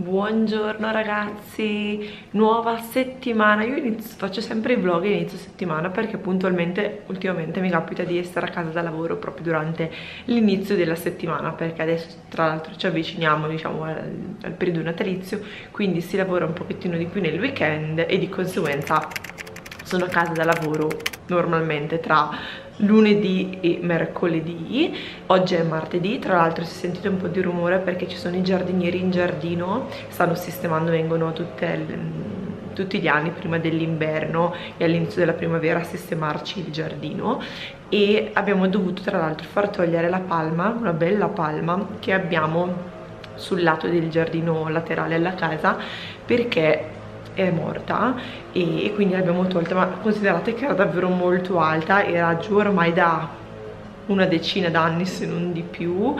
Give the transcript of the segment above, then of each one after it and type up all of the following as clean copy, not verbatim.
Buongiorno ragazzi, nuova settimana. Io faccio sempre i vlog inizio settimana perché puntualmente ultimamente mi capita di essere a casa da lavoro proprio durante l'inizio della settimana, perché adesso tra l'altro ci avviciniamo, diciamo, al periodo natalizio, quindi si lavora un pochettino di più nel weekend e di conseguenza sono a casa da lavoro normalmente tra lunedì e mercoledì. Oggi è martedì, tra l'altro se sentite un po' di rumore perché ci sono i giardinieri in giardino, stanno sistemando, vengono tutti gli anni prima dell'inverno e all'inizio della primavera a sistemarci il giardino, e abbiamo dovuto tra l'altro far togliere la palma, una bella palma che abbiamo sul lato del giardino laterale alla casa perché è morta, e quindi l'abbiamo tolta, ma considerate che era davvero molto alta, era giù ormai da una decina d'anni se non di più,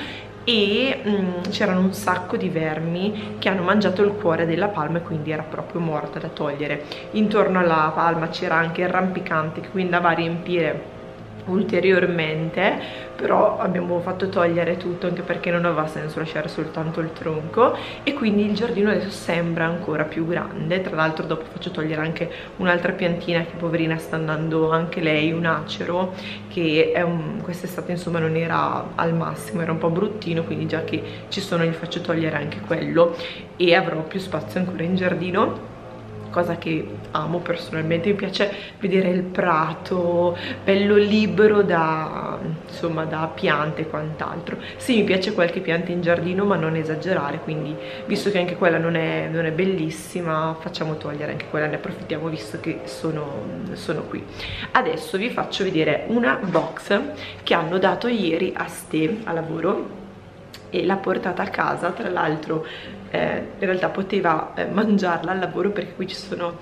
e c'erano un sacco di vermi che hanno mangiato il cuore della palma e quindi era proprio morta da togliere. Intorno alla palma c'era anche il rampicante che quindi andava a riempire ulteriormente, però abbiamo fatto togliere tutto anche perché non aveva senso lasciare soltanto il tronco, e quindi il giardino adesso sembra ancora più grande. Tra l'altro dopo faccio togliere anche un'altra piantina che poverina sta andando anche lei, un acero che è quest'estate insomma non era al massimo, era un po' bruttino, quindi già che ci sono gli faccio togliere anche quello e avrò più spazio ancora in giardino, cosa che amo personalmente. Mi piace vedere il prato bello libero da, insomma, da piante e quant'altro. Sì, mi piace qualche pianta in giardino, ma non esagerare, quindi visto che anche quella non è bellissima, facciamo togliere anche quella, ne approfittiamo visto che sono qui. Adesso vi faccio vedere una box che hanno dato ieri a Ste a lavoro e l'ha portata a casa. Tra l'altro in realtà poteva mangiarla al lavoro perché qui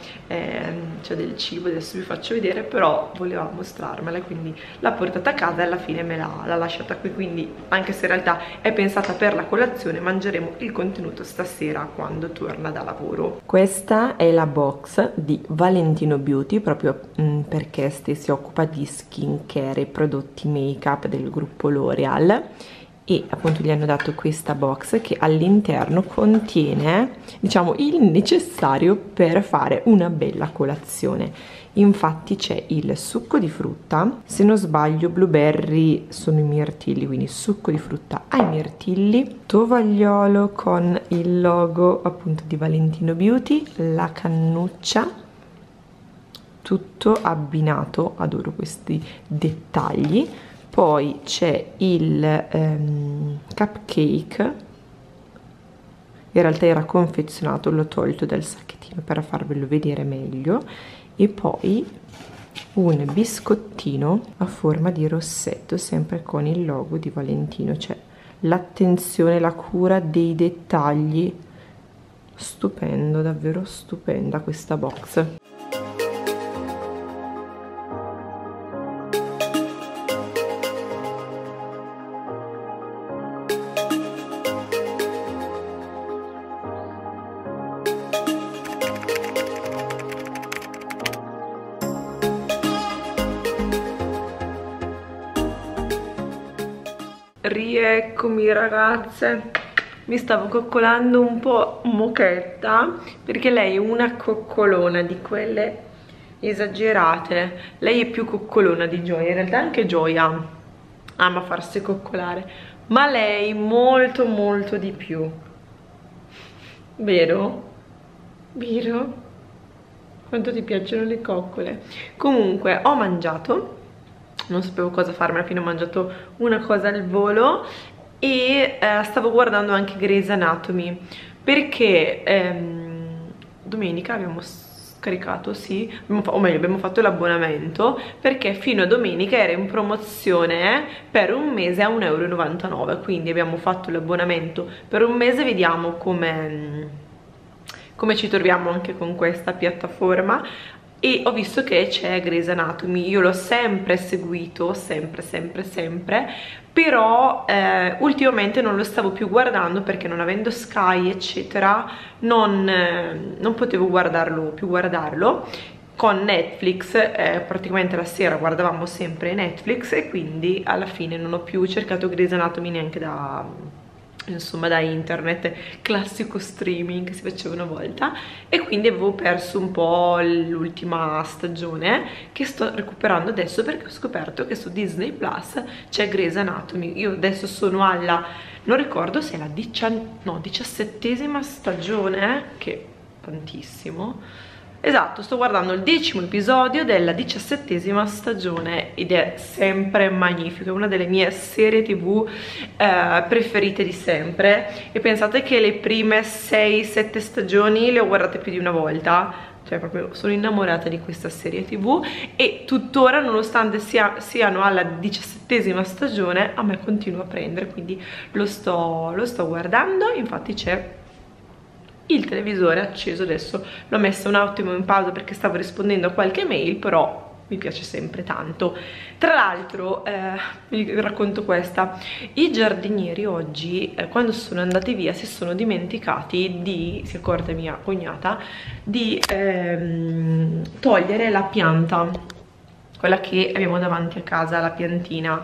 c'è del cibo, adesso vi faccio vedere, però voleva mostrarmela, quindi l'ha portata a casa e alla fine me l'ha lasciata qui, quindi anche se in realtà è pensata per la colazione, mangeremo il contenuto stasera quando torna da lavoro. Questa è la box di Valentino Beauty, proprio perché si occupa di skincare e prodotti make up del gruppo L'Oreal, e appunto gli hanno dato questa box che all'interno contiene, diciamo, il necessario per fare una bella colazione. Infatti c'è il succo di frutta, se non sbaglio blueberry sono i mirtilli, quindi succo di frutta ai mirtilli, tovagliolo con il logo appunto di Valentino Beauty, la cannuccia, tutto abbinato, adoro questi dettagli. Poi c'è il cupcake, in realtà era confezionato, l'ho tolto dal sacchettino per farvelo vedere meglio, e poi un biscottino a forma di rossetto, sempre con il logo di Valentino. C'è l'attenzione, la cura dei dettagli, stupendo, davvero stupenda questa box. Rieccomi ragazze, mi stavo coccolando un po' mochetta perché lei è una coccolona di quelle esagerate. Lei è più coccolona di Gioia, in realtà anche Gioia ama farsi coccolare, ma lei molto molto di più, vero? Vero? Quanto ti piacciono le coccole? Comunque ho mangiato, non sapevo cosa farmi, alla fine ho mangiato una cosa al volo e stavo guardando anche Grey's Anatomy perché domenica abbiamo scaricato, sì, o meglio abbiamo fatto l'abbonamento perché fino a domenica era in promozione per un mese a 1,99 €, quindi abbiamo fatto l'abbonamento per un mese, vediamo come ci troviamo anche con questa piattaforma. E ho visto che c'è Grey's Anatomy, io l'ho sempre seguito, sempre, però ultimamente non lo stavo più guardando perché non avendo Sky eccetera non potevo più guardarlo. Con Netflix praticamente la sera guardavamo sempre Netflix e quindi alla fine non ho più cercato Grey's Anatomy neanche insomma da internet, classico streaming che si faceva una volta, e quindi avevo perso un po' l'ultima stagione che sto recuperando adesso perché ho scoperto che su Disney Plus c'è Grey's Anatomy. Io adesso sono alla, non ricordo se è la 17ª stagione, che è tantissimo. Esatto, sto guardando il 10° episodio della 17ª stagione ed è sempre magnifico, è una delle mie serie tv preferite di sempre, e pensate che le prime 6-7 stagioni le ho guardate più di una volta, cioè proprio sono innamorata di questa serie tv, e tuttora, nonostante siano alla 17ª stagione, a me continua a prendere, quindi lo sto guardando. Infatti c'è il televisore acceso adesso, l'ho messo un attimo in pausa perché stavo rispondendo a qualche mail, però mi piace sempre tanto. Tra l'altro vi racconto questa: i giardinieri oggi quando sono andati via si sono dimenticati di, si è accorta mia cognata, di togliere la pianta, quella che abbiamo davanti a casa, la piantina.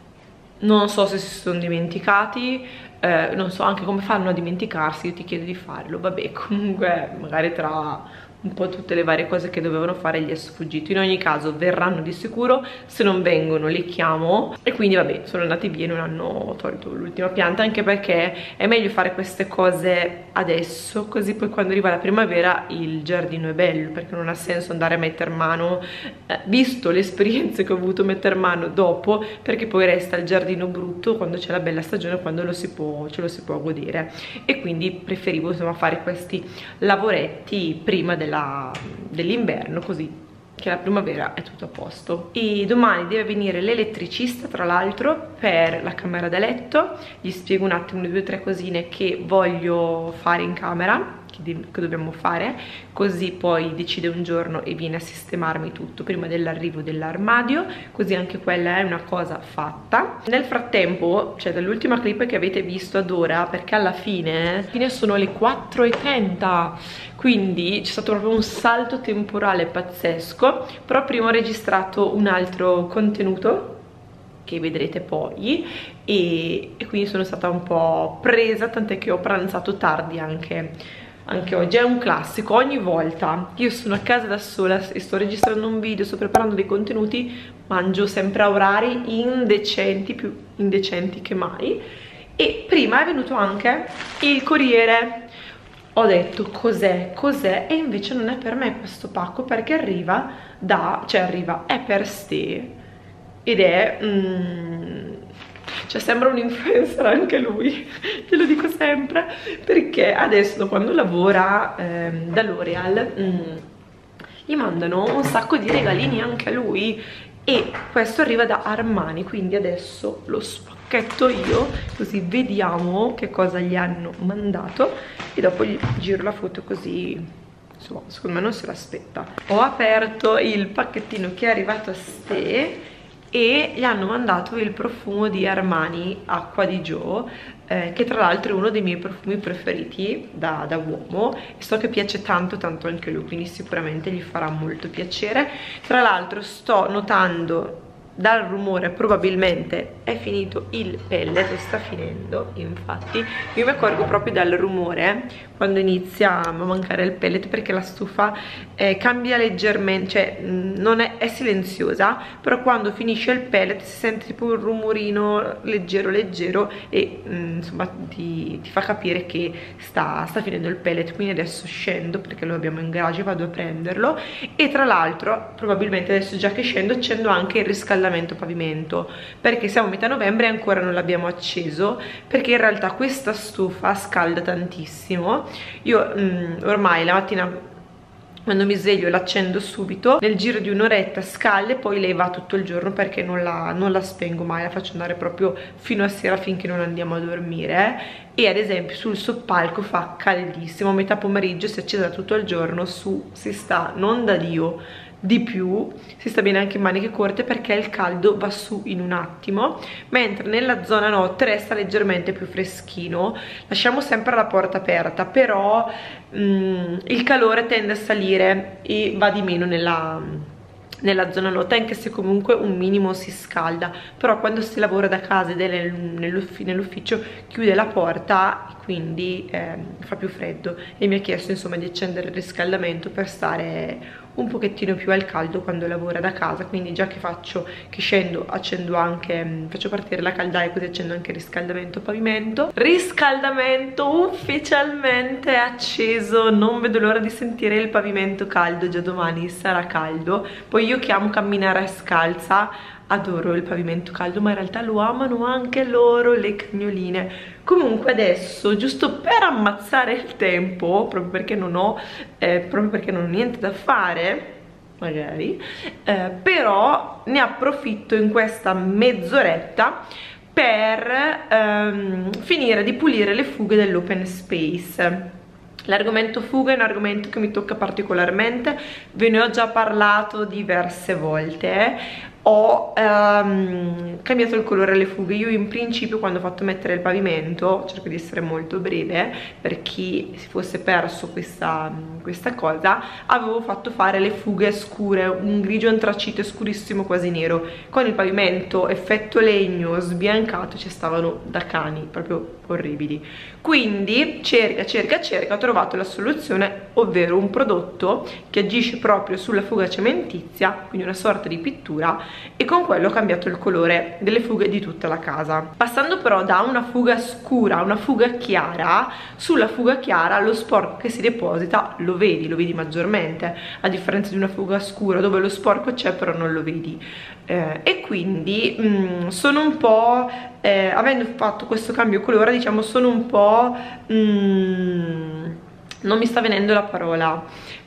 Non so se si sono dimenticati, non so anche come fanno a dimenticarsi, io ti chiedo di farlo, vabbè, comunque magari tra un po' tutte le varie cose che dovevano fare gli è sfuggito. In ogni caso verranno di sicuro, se non vengono li chiamo, e quindi vabbè, sono andati via e non hanno tolto l'ultima pianta, anche perché è meglio fare queste cose adesso, così poi quando arriva la primavera il giardino è bello, perché non ha senso andare a mettere mano, visto le esperienze che ho avuto, mettere mano dopo, perché poi resta il giardino brutto quando c'è la bella stagione, quando ce lo si può godere. E quindi preferivo insomma fare questi lavoretti prima dell'inverno, così che la primavera è tutto a posto. E domani deve venire l'elettricista, tra l'altro, per la camera da letto. Gli spiego un attimo le 2 o 3 cosine che voglio fare in camera, che dobbiamo fare, così poi decide un giorno e viene a sistemarmi tutto prima dell'arrivo dell'armadio, così anche quella è una cosa fatta. Nel frattempo, cioè dall'ultima clip che avete visto ad ora, perché alla fine sono le 4:30, quindi c'è stato proprio un salto temporale pazzesco, però prima ho registrato un altro contenuto che vedrete poi, e quindi sono stata un po' presa, tant'è che ho pranzato tardi anche oggi. È un classico, ogni volta che io sono a casa da sola e sto registrando un video, sto preparando dei contenuti, mangio sempre a orari indecenti, più indecenti che mai. E prima è venuto anche il corriere, ho detto cos'è, e invece non è per me questo pacco, perché arriva è per Ste, ed è cioè sembra un influencer anche lui, te lo dico sempre, perché adesso quando lavora da L'Oreal gli mandano un sacco di regalini anche a lui, e questo arriva da Armani, quindi adesso lo spacchetto io, così vediamo che cosa gli hanno mandato e dopo gli giro la foto, così insomma secondo me non se l'aspetta. Ho aperto il pacchettino che è arrivato a Ste e gli hanno mandato il profumo di Armani Acqua di Gio, che tra l'altro è uno dei miei profumi preferiti da uomo, e so che piace tanto anche lui, quindi sicuramente gli farà molto piacere. Tra l'altro sto notando dal rumore, probabilmente è finito il pellet, sta finendo, infatti io mi accorgo proprio dal rumore quando inizia a mancare il pellet, perché la stufa cambia leggermente, cioè non è silenziosa, però quando finisce il pellet si sente tipo un rumorino leggero e insomma ti fa capire che sta finendo il pellet. Quindi adesso scendo perché lo abbiamo in garage, vado a prenderlo, e tra l'altro probabilmente adesso già che scendo accendo anche il riscaldamento pavimento, perché siamo a metà novembre e ancora non l'abbiamo acceso, perché in realtà questa stufa scalda tantissimo. Io ormai la mattina quando mi sveglio l'accendo subito, nel giro di un'oretta scalda, e poi lei va tutto il giorno perché non la spengo mai, la faccio andare proprio fino a sera finché non andiamo a dormire. E ad esempio sul soppalco fa caldissimo, a metà pomeriggio si è accesa tutto il giorno, su si sta non da Dio, di più, si sta bene anche in maniche corte perché il caldo va su in un attimo, mentre nella zona notte resta leggermente più freschino. Lasciamo sempre la porta aperta, però il calore tende a salire e va di meno nella zona notte, anche se comunque un minimo si scalda, però quando si lavora da casa ed è nell'ufficio chiude la porta e quindi fa più freddo, e mi ha chiesto insomma di accendere il riscaldamento per stare un pochettino più al caldo quando lavora da casa. Quindi già che scendo accendo anche, faccio partire la caldaia, così accendo anche il riscaldamento pavimento. Riscaldamento ufficialmente acceso, non vedo l'ora di sentire il pavimento caldo, già domani sarà caldo. Poi io che amo camminare scalza, adoro il pavimento caldo, ma in realtà lo amano anche loro, le cagnoline. Comunque adesso, giusto per ammazzare il tempo, proprio perché non ho niente da fare magari, però ne approfitto in questa mezz'oretta per finire di pulire le fughe dell'open space. L'argomento fuga è un argomento che mi tocca particolarmente, ve ne ho già parlato diverse volte. Ho cambiato il colore alle fughe. Io in principio, quando ho fatto mettere il pavimento, cerco di essere molto breve per chi si fosse perso questa cosa, avevo fatto fare le fughe scure, un grigio antracite scurissimo quasi nero, con il pavimento effetto legno sbiancato, ci stavano da cani, proprio orribili. Quindi cerca, ho trovato la soluzione, ovvero un prodotto che agisce proprio sulla fuga cementizia, quindi una sorta di pittura, e con quello ho cambiato il colore delle fughe di tutta la casa. Passando però da una fuga scura a una fuga chiara, sulla fuga chiara lo sporco che si deposita lo vedi maggiormente, a differenza di una fuga scura dove lo sporco c'è però non lo vedi. E quindi sono un po', avendo fatto questo cambio colore, diciamo, sono un po', non mi sta venendo la parola,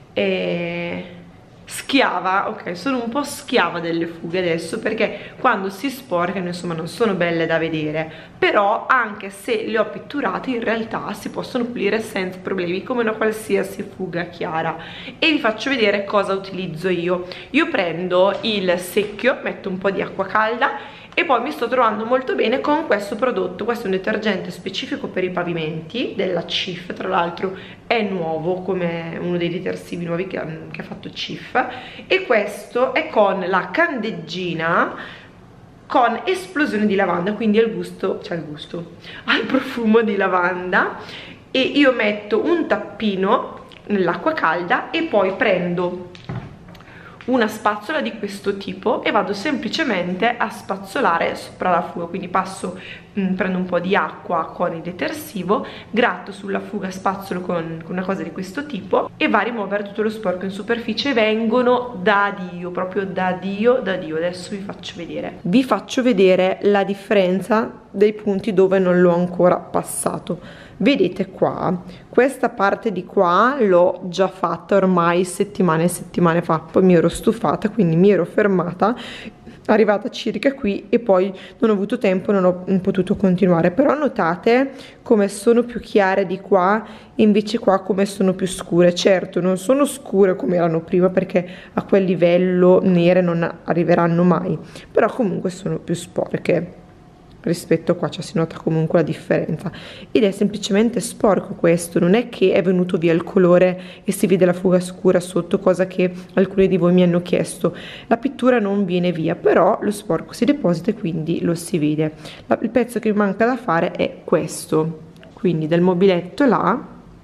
schiava, ok, sono un po' schiava delle fughe adesso, perché quando si sporcano insomma non sono belle da vedere, però anche se le ho pitturate in realtà si possono pulire senza problemi come una qualsiasi fuga chiara. E vi faccio vedere cosa utilizzo io. Io prendo il secchio, metto un po' di acqua calda e poi mi sto trovando molto bene con questo prodotto. Questo è un detergente specifico per i pavimenti della Cif, tra l'altro è nuovo, come uno dei detersivi nuovi che ha fatto Cif, e questo è con la candeggina con esplosione di lavanda, quindi ha il profumo di lavanda. E io metto un tappino nell'acqua calda e poi prendo una spazzola di questo tipo e vado semplicemente a spazzolare sopra la fuga. Quindi prendo un po' di acqua con il detersivo, gratto sulla fuga, spazzolo con una cosa di questo tipo e va a rimuovere tutto lo sporco in superficie. Vengono da Dio, proprio da Dio. Adesso vi faccio vedere la differenza dei punti dove non l'ho ancora passato. Vedete qua, questa parte di qua l'ho già fatta ormai settimane e settimane fa, poi mi ero stufata, quindi mi ero fermata, arrivata circa qui e poi non ho avuto tempo, non ho potuto continuare. Però notate come sono più chiare di qua, invece qua come sono più scure. Certo non sono scure come erano prima, perché a quel livello nere non arriveranno mai, però comunque sono più sporche rispetto a qua, cioè si nota comunque la differenza. Ed è semplicemente sporco questo, non è che è venuto via il colore e si vede la fuga scura sotto, cosa che alcuni di voi mi hanno chiesto. La pittura non viene via, però lo sporco si deposita e quindi lo si vede. Il pezzo che mi manca da fare è questo, quindi dal mobiletto là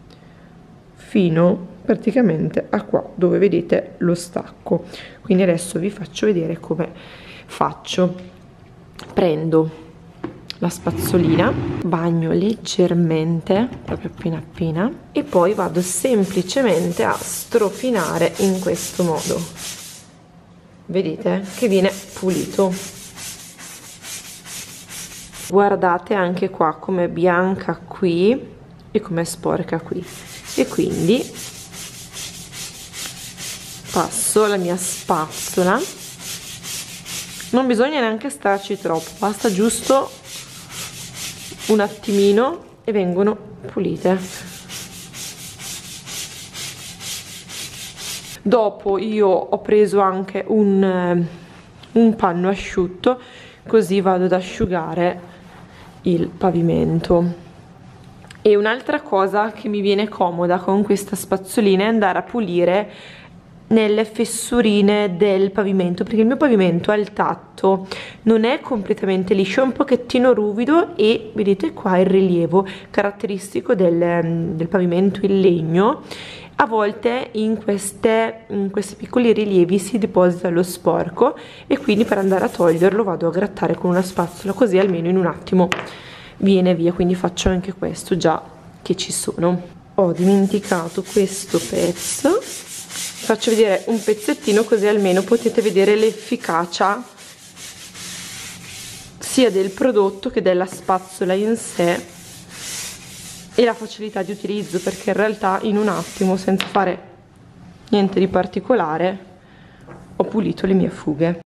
fino praticamente a qua dove vedete lo stacco. Quindi adesso vi faccio vedere come faccio. Prendo la spazzolina, bagno leggermente, proprio appena e poi vado semplicemente a strofinare in questo modo. Vedete che viene pulito. Guardate anche qua com'è bianca qui e com'è sporca qui. E quindi passo la mia spazzola, non bisogna neanche starci troppo, basta giusto un attimino e vengono pulite. Dopo io ho preso anche un panno asciutto, così vado ad asciugare il pavimento. E un'altra cosa che mi viene comoda con questa spazzolina è andare a pulire nelle fessurine del pavimento, perché il mio pavimento al tatto non è completamente liscio, è un pochettino ruvido e vedete qua il rilievo caratteristico del pavimento in legno. A volte in questi piccoli rilievi si deposita lo sporco e quindi per andare a toglierlo vado a grattare con una spazzola, così almeno in un attimo viene via. Quindi faccio anche questo già che ci sono. Ho dimenticato questo pezzo, faccio vedere un pezzettino così almeno potete vedere l'efficacia sia del prodotto che della spazzola in sé e la facilità di utilizzo, perché in realtà in un attimo, senza fare niente di particolare, ho pulito le mie fughe.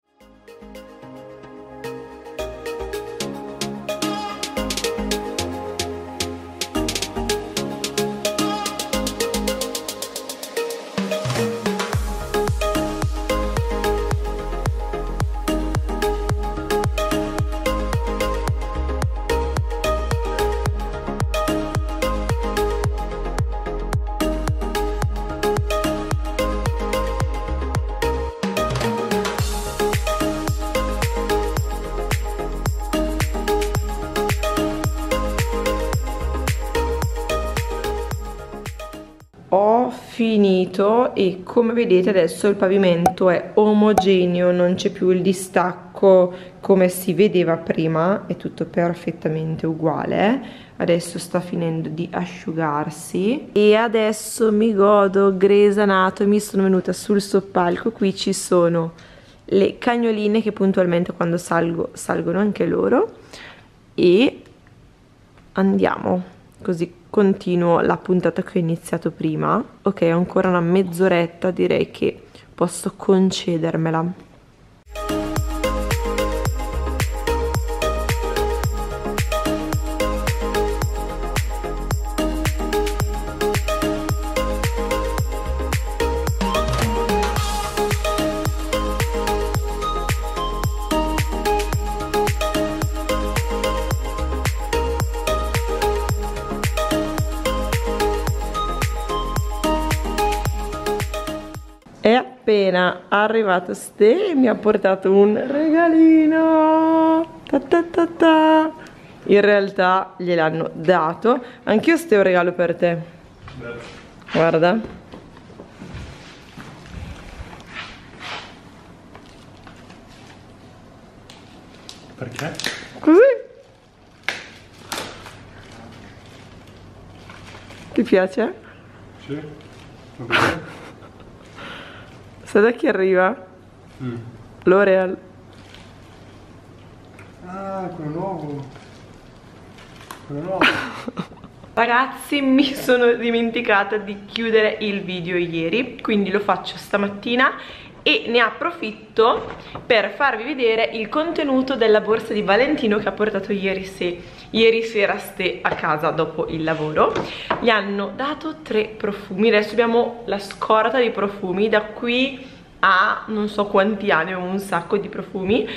Ho finito e come vedete adesso il pavimento è omogeneo, non c'è più il distacco come si vedeva prima, è tutto perfettamente uguale. Adesso sta finendo di asciugarsi e adesso mi godo Grey's Anatomy. Sono venuta sul soppalco, qui ci sono le cagnoline che puntualmente quando salgono anche loro, e andiamo. Così continuo la puntata che ho iniziato prima. Ok, ho ancora una mezz'oretta, direi che posso concedermela. È appena arrivato Ste e mi ha portato un regalino. Ta ta ta ta. In realtà gliel'hanno dato. Anch'io Ste ho un regalo per te. Beh. Guarda. Perché? Così. Ti piace? Sì. Okay. Sai da chi arriva? L'Oreal. Ah, quello nuovo. Quello nuovo. Ragazzi, mi sono dimenticata di chiudere il video ieri, quindi lo faccio stamattina e ne approfitto per farvi vedere il contenuto della borsa di Valentino che ha portato ieri sera Ste a casa dopo il lavoro. Gli hanno dato 3 profumi, adesso abbiamo la scorta di profumi, da qui a non so quanti anni, ho un sacco di profumi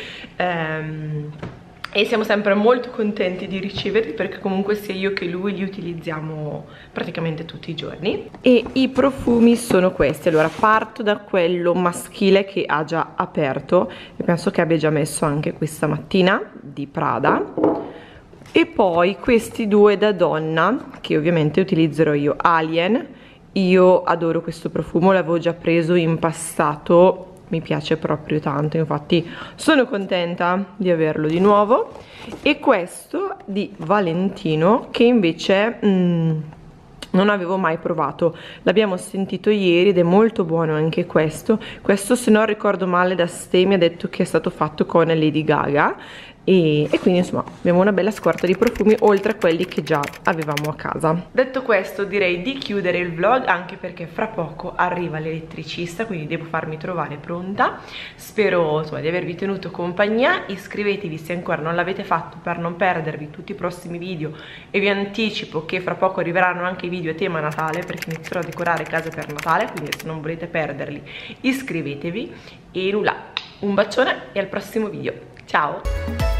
e siamo sempre molto contenti di riceverli, perché comunque sia io che lui li utilizziamo praticamente tutti i giorni. E i profumi sono questi. Allora parto da quello maschile che ha già aperto e penso che abbia già messo anche questa mattina, di Prada, e poi questi 2 da donna che ovviamente utilizzerò io, Alien. Io adoro questo profumo, l'avevo già preso in passato, mi piace proprio tanto, infatti sono contenta di averlo di nuovo. E questo di Valentino che invece non avevo mai provato, l'abbiamo sentito ieri ed è molto buono anche questo. Questo, se non ricordo male, da Ste mi ha detto che è stato fatto con Lady Gaga e quindi insomma abbiamo una bella scorta di profumi oltre a quelli che già avevamo a casa. Detto questo direi di chiudere il vlog, anche perché fra poco arriva l'elettricista, quindi devo farmi trovare pronta. Spero insomma di avervi tenuto compagnia. Iscrivetevi se ancora non l'avete fatto per non perdervi tutti i prossimi video, e vi anticipo che fra poco arriveranno anche i video a tema Natale, perché inizierò a decorare casa per Natale, quindi se non volete perderli iscrivetevi. E nulla, un bacione e al prossimo video, ciao!